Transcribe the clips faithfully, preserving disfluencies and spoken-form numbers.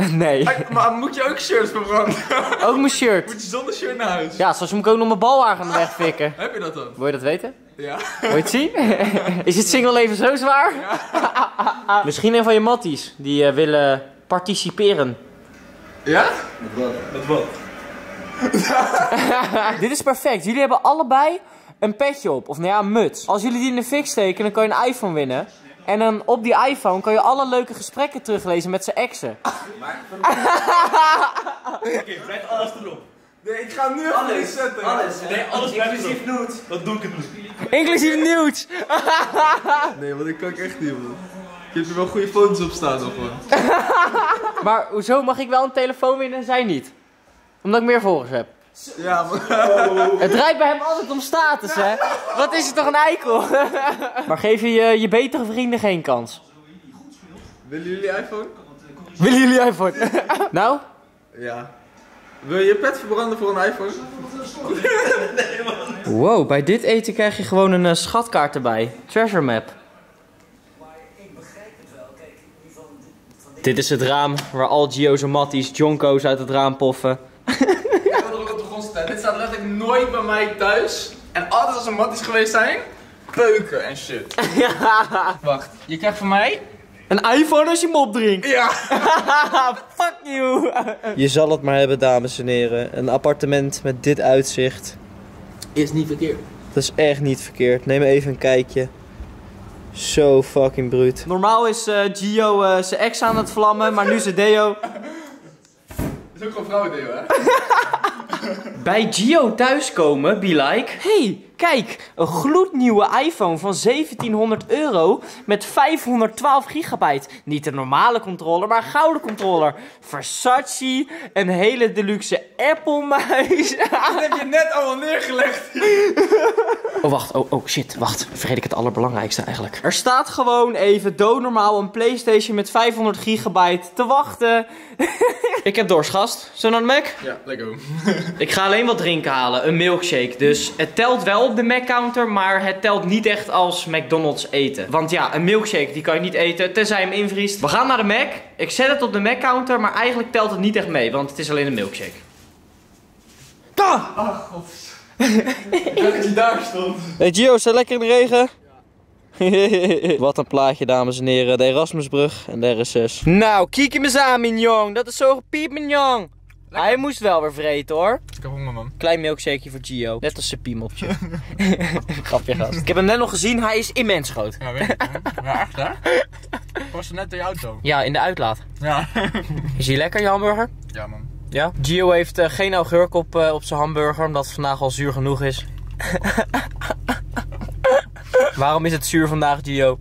Nee. Maar moet je ook shirts verbranden? Ook mijn shirt. Moet je zonder shirt naar huis? Ja, zoals moet ik ook nog mijn balwagen wegfikken. Heb je dat dan? Wil je dat weten? Ja. Wil je het zien? Is het single leven zo zwaar? Ja. Misschien een van je matties die uh, willen participeren. Ja? Met wat? Met wat? Dit is perfect. Jullie hebben allebei een petje op. Of nou ja, een muts. Als jullie die in de fik steken, dan kan je een iPhone winnen. En dan op die iPhone kan je alle leuke gesprekken teruglezen met zijn exen. Oké, blijf alles erop. Nee, ik ga nu even iets zetten. Alles. Nee, alles inclusief nude. Dat doe ik het niet. Inclusief nudes. Nee, want ik kan ik echt niet, man. Je hebt er wel goede foto's op staan nog, man. Maar hoezo mag ik wel een telefoon winnen en zij niet? Omdat ik meer volgers heb. Ja, man. Het draait bij hem altijd om status, hè? Wat is het toch een eikel? Maar geef je, je je betere vrienden geen kans? Willen jullie iPhone? Willen jullie iPhone? Nou? Ja. Wil je je pet verbranden voor een iPhone? Wow, bij dit eten krijg je gewoon een uh, schatkaart erbij. Treasure map. Dit is het raam waar al Gio's en Matties, Jonko's uit het raam poffen. Ik wil er ook op de grond staan. Dit staat letterlijk nooit bij mij thuis. En altijd als er matties geweest zijn, peuken en shit. Ja. Wacht, je krijgt van mij... Een iPhone als je hem opdrinkt. Ja. Fuck you. Je zal het maar hebben, dames en heren. Een appartement met dit uitzicht. Is niet verkeerd. Dat is echt niet verkeerd. Neem even een kijkje. Zo fucking bruut. Normaal is uh, Gio uh, zijn ex aan het vlammen, maar nu zijn deo. Dat is ook gewoon vrouwendeel, hè? Bij Gio thuiskomen, be like. Hey, kijk, een gloednieuwe iPhone van zeventienhonderd euro met vijfhonderdtwaalf gigabyte. Niet de normale controller, maar een gouden controller. Versace, een hele deluxe Apple muis. Dat heb je net allemaal neergelegd. Oh, wacht. Oh, oh, shit. Wacht. Vergeet ik het allerbelangrijkste eigenlijk. Er staat gewoon even doodnormaal een PlayStation met vijfhonderd gigabyte te wachten. Ik heb dorst, gast. Zullen we naar de Mac? Ja, lekker. Ik ga alleen wat drinken halen. Een milkshake. Dus het telt wel op de Mac-counter, maar het telt niet echt als McDonald's eten. Want ja, een milkshake die kan je niet eten, tenzij je hem invriest. We gaan naar de Mac. Ik zet het op de Mac-counter, maar eigenlijk telt het niet echt mee, want het is alleen een milkshake. Ah! Oh, god. Ik dacht dat je daar stond. Hey Gio, sta lekker in de regen? Ja. Wat een plaatje, dames en heren. De Erasmusbrug en de R S S. Nou, kijk hem eens aan, mignon. Dat is zo gepiept, mignon. Hij moest wel weer vreten, hoor. Ik heb honger, man. Klein milkshakeje voor Gio. Net als zijn piemeltje. Grapje, gast. Ik heb hem net nog gezien. Hij is immens groot. Ja, weet ik. Ja, echt, hè? Ik was er net in je auto. Ja, in de uitlaat. Ja. Is hij lekker, je hamburger? Ja, man. Ja? Gio heeft uh, geen augurk op, uh, op zijn hamburger, omdat het vandaag al zuur genoeg is. Waarom is het zuur vandaag, Gio?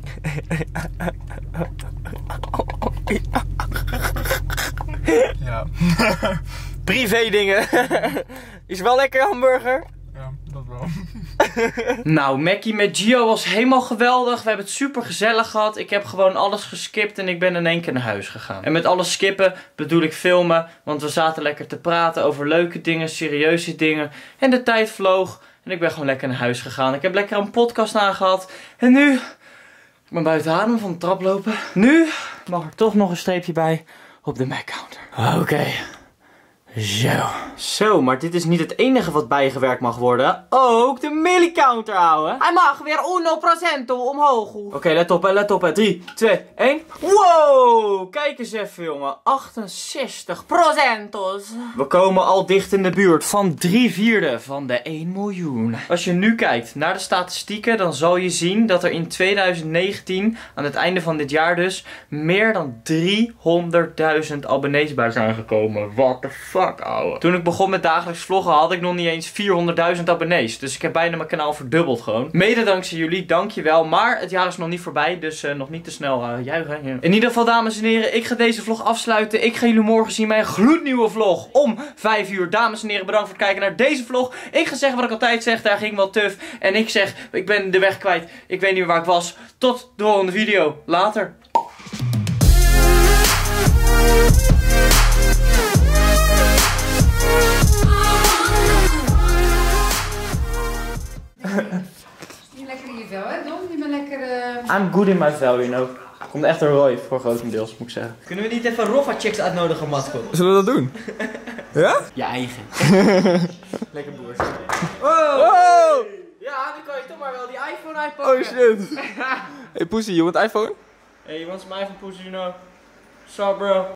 Ja. Privé dingen. Is wel lekker hamburger? Ja, dat wel. Nou, Mackie met Gio was helemaal geweldig. We hebben het super gezellig gehad. Ik heb gewoon alles geskipt en ik ben in één keer naar huis gegaan. En met alles skippen bedoel ik filmen. Want we zaten lekker te praten over leuke dingen, serieuze dingen. En de tijd vloog. En ik ben gewoon lekker naar huis gegaan. Ik heb lekker een podcast aangehad. En nu... Ik ben buiten adem van de trap lopen. Nu mag er toch nog een streepje bij op de Mac-counter. Oké. Okay. Zo. Zo, maar dit is niet het enige wat bijgewerkt mag worden. Ook de millicounter, ouwe. Hij mag weer uno procento omhoog. Oké, okay, let op, hè, let op, hè. drie, twee, één. Wow, kijk eens even, jongen. achtenzestig procentos. We komen al dicht in de buurt van drie vierde van de één miljoen. Als je nu kijkt naar de statistieken, dan zal je zien dat er in tweeduizend negentien, aan het einde van dit jaar dus, meer dan driehonderdduizend abonnees bij zijn gekomen. What the fuck? Fuck, ouwe. Toen ik begon met dagelijks vloggen had ik nog niet eens vierhonderdduizend abonnees. Dus ik heb bijna mijn kanaal verdubbeld gewoon. Mede dankzij jullie, dankjewel. Maar het jaar is nog niet voorbij, dus uh, nog niet te snel uh, juichen. Ja. In ieder geval, dames en heren, ik ga deze vlog afsluiten. Ik ga jullie morgen zien bij een gloednieuwe vlog om vijf uur. Dames en heren, bedankt voor het kijken naar deze vlog. Ik ga zeggen wat ik altijd zeg, daar ging wel tuf. En ik zeg, ik ben de weg kwijt. Ik weet niet meer waar ik was. Tot de volgende video. Later. Je lekker in je vel, hè Don? Je bent lekker... Uh... I'm good in my vel, you know. Komt echt door Roy, voor grotendeels, moet ik zeggen. Kunnen we niet even Roffa-chicks uitnodigen, mascot? Zullen we dat doen? Ja? Je eigen. Lekker boer. Wow! Wow! Ja, dan kan je toch maar wel die iPhone uitpakken. Oh shit. Hey Pussy, you want iPhone? Hey, you want some iPhone, Pussy, you know? What's up, bro?